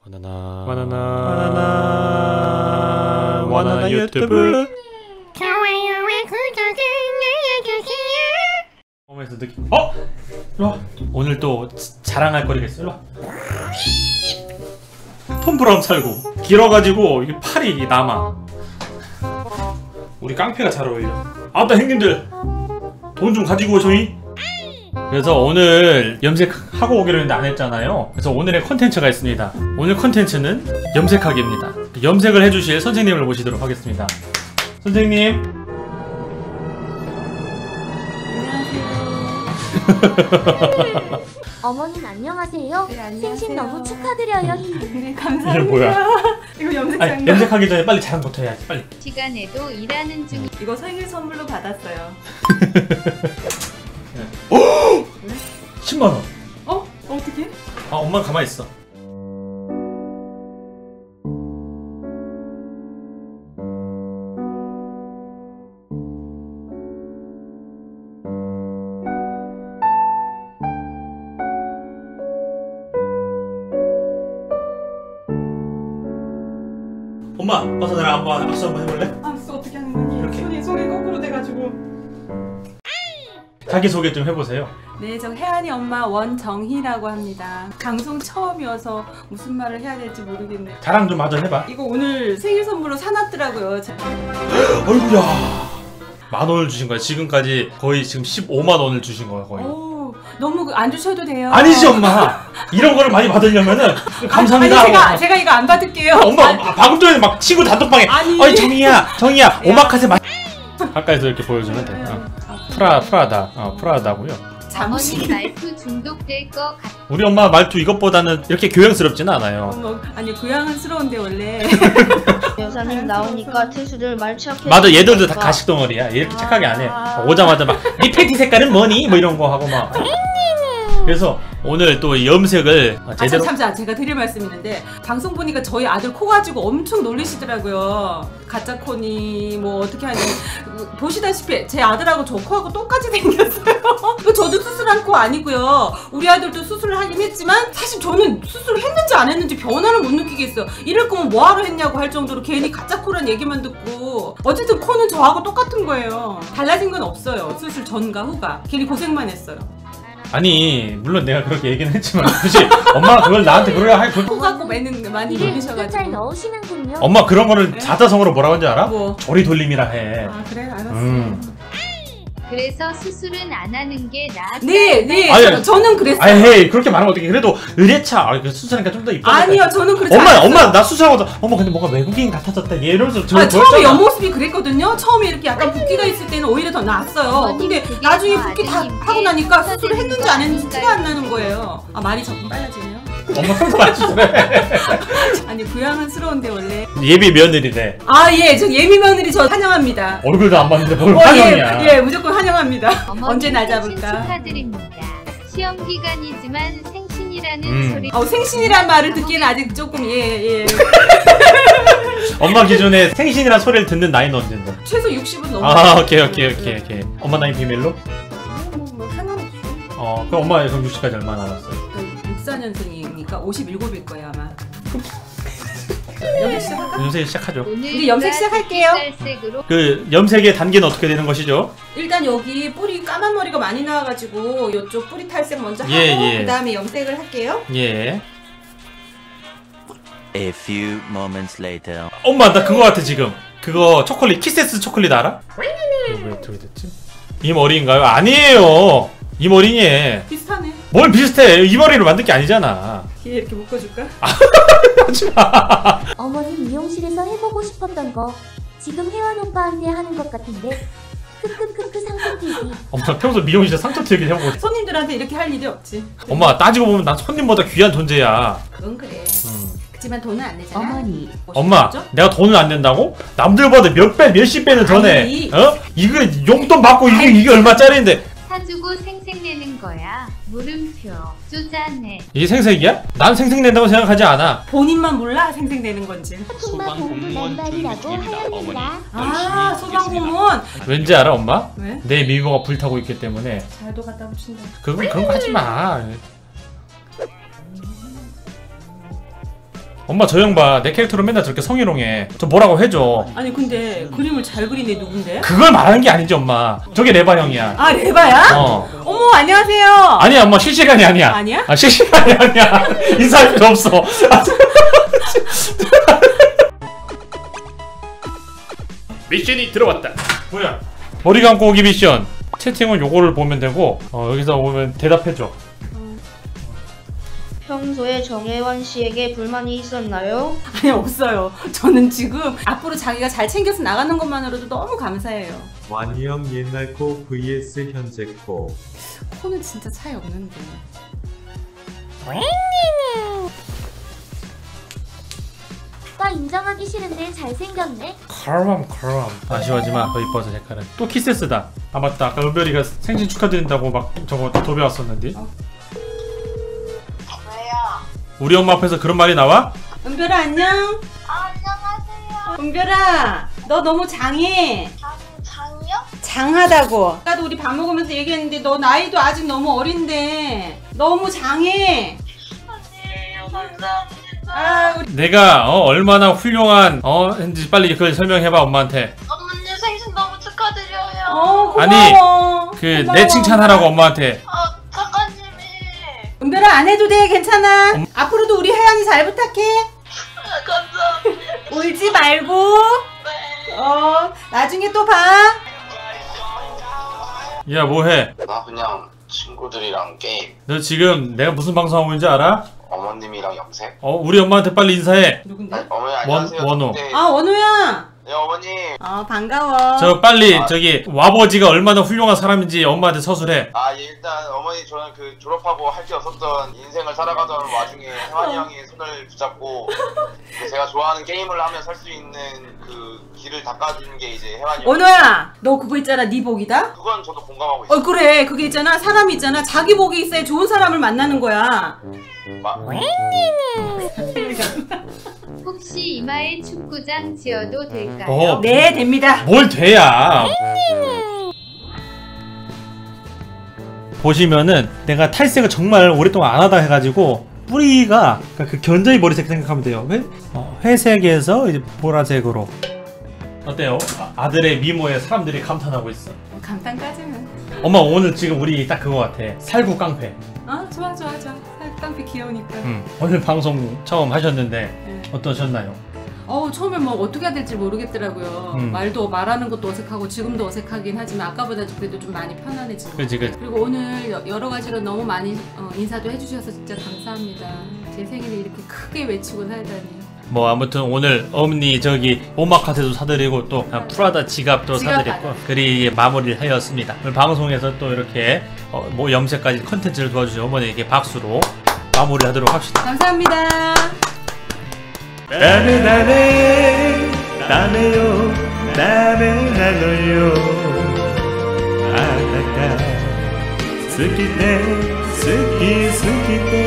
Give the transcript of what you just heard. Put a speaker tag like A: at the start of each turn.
A: 바나나 유튜브.
B: 좋아요와 구독을 눌러주세요.
A: 처음에서 느낌. 일로와. 오늘 또 자랑할 거리가 있어. 일로와. 톰브라움 살고 길어가지고 이게 팔이 남아. 우리 깡패가 잘 어울려. 아따 형님들 돈 좀 가지고 오셔이. 그래서 오늘 염색하고 오기로 했는데 안 했잖아요. 그래서 오늘의 컨텐츠가 있습니다. 오늘 컨텐츠는 염색하기입니다. 염색을 해주실 선생님을 모시도록 하겠습니다. 선생님.
C: 안녕하세요. 어머님 안녕하세요.
D: 네, 안녕하세요.
C: 생신 너무 축하드려요.
D: 네, 감사합니다.
A: 이게 뭐야?
D: 이거 염색
A: 아니,
D: 장갑.
A: 염색하기 전에 빨리 자랑부터 해야지. 빨리.
B: 시간에도 일하는 중.
D: 이거 생일 선물로 받았어요.
A: 10만원.
D: 어떻게?
A: 아, 엄마 가만히 있어. 엄마, 와서 나랑 한번 악수 한번 해볼래?
D: 악수 어떻게 하는 거니?
A: 이렇게.
D: 손이 거꾸로 돼가지고.
A: 자기소개 좀 해보세요.
D: 네, 저 혜안이 엄마 원정희라고 합니다. 방송 처음이어서 무슨 말을 해야 될지 모르겠네.
A: 자랑 좀 마저 해봐.
D: 이거 오늘 생일 선물로 사놨더라고요.
A: 어이구야. 10,000원을 주신 거야. 지금까지 거의 지금 15만원을 주신 거야, 거의.
D: 오, 너무 안 주셔도 돼요.
A: 아니지, 엄마. 이런 거를 많이 받으려면은 감사합니다.
D: 아니, 제가 이거 안 받을게요.
A: 엄마, 방금 전에 막 친구 단톡방에 어이 정희야 오마카세 가까이서 이렇게 보여주면 돼. 프라다고요.
B: 어머니 말투 중독될 것 같아.
A: 우리 엄마 말투 이것보다는 이렇게 교양스럽지는 않아요.
D: 아니 교양은 스러운데 원래.
E: 여사님 나오니까 태수들 말 착해.
A: 맞아, 얘들도 다 가식 덩어리야. 이렇게 착하게 안 해. 오자마자 막 네 팬티 색깔은 뭐니? 뭐 이런 거 하고 막. 그래서 오늘 또 염색을 제대로.
D: 잠시만, 제가 드릴 말씀이 있는데 방송 보니까 저희 아들 코 가지고 엄청 놀리시더라고요. 가짜 코니 뭐 어떻게 하니. 보시다시피 제 아들하고 저 코하고 똑같이 생겼어요. 저도 수술한 코 아니고요. 우리 아들도 수술을 하긴 했지만 사실 저는 수술을 했는지 안 했는지 변화를 못 느끼겠어요. 이럴 거면 뭐하러 했냐고 할 정도로 괜히 가짜 코란 얘기만 듣고. 어쨌든 코는 저하고 똑같은 거예요. 달라진 건 없어요. 수술 전과 후가. 괜히 고생만 했어요.
A: 아니 물론 내가 그렇게 얘기는 했지만 사실 엄마가 그걸 나한테 그러려 할
D: 코 갖고 매는 많이
C: 이를 잘
D: 놀리셔가지고.
C: 넣으시는군요.
A: 엄마 그런 거를 사자성어로 뭐라고 하는지 알아?
D: 뭐?
A: 조리 돌림이라 해.
D: 아 그래? 알았어.
B: 그래서 수술은 안 하는 게 나아.
D: 네.
A: 아니,
D: 저는 그랬어요.
A: 아니 헤이 그렇게 말하면 어떡해. 그래도 의례차 수술하니까 좀 더 이뻐.
D: 아니요, 저는 그렇지 않았어요.
A: 엄마 나 수술하고 어머 근데 뭔가 외국인 같아졌다 얘 이러면서
D: 처음에 옆모습이 그랬거든요. 처음에 이렇게 약간 붓기가 있을 때는 오히려 더 나았어요. 근데 나중에 붓기 다 하고 나니까 수술을 했는지 안 했는지 티가 안 나는 거예요. 아 말이 조금 빨라지네요.
A: 엄마 평소 말투래.
D: 아니 교양은스러운데 원래.
A: 예비 며느리래.
D: 아 예, 저 예미 며느리 저 환영합니다.
A: 얼굴도 안 봤는데 뭘 환영이야.
D: 예, 무조건 환영합니다. 언제 날
B: 생신
D: 잡을까?
B: 축하드립니다. 시험 기간이지만 생신이라는 소리.
D: 생신이란 말을 듣기에는 아직 조금 예.
A: 엄마 기준에 생신이란 소리를 듣는 나이는 언젠데?
D: 최소 60은 넘어.
A: 아 오케이. 엄마 나이 비밀로?
D: 뭐 상관없어.
A: 그럼 엄마 그럼 60까지 얼마 남았어요?
D: 64년생이니까 57일 거예요 아마. 염색 시작할까?
A: 염색 시작하죠.
D: 우리 염색 시작할게요.
B: 색으로.
A: 그 염색의 단계는 어떻게 되는 것이죠?
D: 일단 여기 뿌리 까만 머리가 많이 나와가지고 이쪽 뿌리 탈색 먼저 하고 그 다음에 염색을 할게요.
A: 예.
F: A few moments later.
A: 엄마 나 그거 같아 지금. 그거 초콜릿 키세스 초콜릿 알아? 이거 왜 저기 됐지? 이 머리인가요? 아니에요. 이 머리니.
D: 비슷하네.
A: 뭘 비슷해? 이 머리로 만든 게 아니잖아.
D: 뒤에 이렇게 묶어줄까?
A: 하지마.
C: 어머님 미용실에서 해보고 싶었던 거 지금 혜원 오빠한테 하는 것 같은데. 크크크크 상품 들기.
A: 엄마 평소 미용실에 상처 튀기 해보고.
D: 손님들한테 이렇게 할 일이 없지.
A: 엄마 따지고 보면 난 손님보다 귀한 존재야.
D: 그건 그래. 그치만 돈은 안 내잖아.
C: 어머니.
A: 엄마 내가 돈을 안 낸다고? 남들보다 몇 배 몇십 배는 더 내.
D: 아니.
A: 이거 용돈 받고 이게 얼마짜리인데.
B: 사주고 생색내는 거야. 물음표. 쪼잔해.
A: 이게 생색이야? 난 생색낸다고 생각하지 않아.
D: 본인만 몰라 생색내는 건지.
C: 소방 공무원 난발이라고 하였습니다.
D: 아 소방공무원.
A: 왠지 알아 엄마?
D: 왜?
A: 내 미모가 불타고 있기 때문에.
D: 잘도 갖다 붙인다.
A: 그런 거 하지 마. 엄마 저 형 봐. 내 캐릭터로 맨날 저렇게 성희롱해. 좀 뭐라고 해줘.
D: 아니 근데 그림을 잘 그리네. 누군데?
A: 그걸 말하는 게 아니지 엄마. 저게 레바 형이야.
D: 아 레바야? 어머 안녕하세요.
A: 아니야 엄마 실시간이 아니야.
D: 아니야?
A: 아 실시간이 아니야. 인사할 필요 없어. 미션이 들어왔다. 뭐야? 머리 감고 오기 미션. 채팅은 요거를 보면 되고 여기서 보면 대답해줘.
E: 평소에 정혜원 씨에게 불만이 있었나요?
D: 아니 없어요. 저는 지금 앞으로 자기가 잘 챙겨서 나가는 것만으로도 너무 감사해요.
G: 완이형 옛날 코 vs 현재 코.
D: 코는 진짜 차이 없는데.
C: 나 인정하기 싫은데 잘생겼네.
A: 카람. 아쉬워하지마. 더 이뻐서 색깔은. 또 키세스다. 아 맞다. 아까 은별이가 생신 축하드린다고 막 저거 도배 왔었는데.
H: 왜요?
A: 우리 엄마 앞에서 그런 말이 나와?
D: 은별아 안녕.
H: 안녕하세요.
D: 은별아 너 너무 장해.
H: 장이요?
D: 장하다고. 아까도 우리 밥 먹으면서 얘기했는데 너 나이도 아직 너무 어린데 너무 장해.
H: 아니에요. 감사합니다.
D: 아 우리
A: 내가 얼마나 훌륭한 했는지 빨리 그걸 설명해봐 엄마한테.
H: 어머니 생신 너무 축하드려요.
D: 고마워.
A: 아니, 그 내 칭찬하라고 엄마한테.
H: 작가님이.
D: 은별아 안 해도 돼. 괜찮아. 앞으로도 우리 혜연이 잘 부탁해.
H: 감사합니다.
D: 울지 말고.
H: 네.
D: 나중에 또 봐.
A: 야 뭐해?
I: 나 그냥 친구들이랑 게임.
A: 너 지금 내가 무슨 방송하고 있는지 알아?
I: 어머님이랑 염색.
A: 우리 엄마한테 빨리 인사해.
D: 누군데?
I: 어머니 안녕하세요.
A: 원호.
I: 네.
D: 아 원우야.
I: 네 어머니.
D: 반가워.
A: 저 빨리 저기 와버지가 얼마나 훌륭한 사람인지 엄마한테 서술해.
I: 일단 어머니 저는 그 졸업하고 할 게 없었던 인생을 살아가던 와중에 혜환이 형이 손을 붙잡고 그 제가 좋아하는 게임을 하면 살 수 있는 그 길을 닦아주는 게 이제 혜환이 형.
D: 원우야 너 그거 있잖아. 네 복이다.
I: 그건 저도 공감하고 있어요.
D: 그래 그게 있잖아. 사람이 있잖아. 자기 복이 있어야 좋은 사람을 만나는 거야.
B: 혹시 이마에 축구장 지어도 될까요?
D: 네 됩니다.
A: 뭘 돼야. 보시면은 내가 탈색을 정말 오랫동안 안 하다 해가지고 뿌리가 그 견자이 머리색 생각하면 돼요. 회색에서 이제 보라색으로. 어때요? 아들의 미모에 사람들이 감탄하고 있어.
D: 감탄까지는.
A: 엄마 오늘 지금 우리 딱 그거 같아. 살구 깡패.
D: 좋아. 깡패 귀여우니까.
A: 오늘 방송 처음 하셨는데
D: 네.
A: 어떠셨나요?
D: 처음에 뭐 어떻게 해야 될지 모르겠더라고요. 말하는 것도 어색하고 지금도 어색하긴 하지만 아까보다 그래도 좀 많이 편안해진 것
A: 그치.
D: 같아요. 그리고 오늘 여러 가지로 너무 많이 인사도 해주셔서 진짜 감사합니다. 제 생일을 이렇게 크게 외치고 살다니.
A: 뭐 아무튼 오늘 어머니 저기 오마카세도 사드리고 또 프라다 지갑도 사드렸고 그리 마무리를 하였습니다. 오늘 방송에서 또 이렇게 뭐 염색까지 컨텐츠를 도와주신 어머니에게 박수로 마무리하도록 합시다.
D: 감사합니다.
G: 나는 나네요 나는 나노요 아나가 스키테 스키 스키테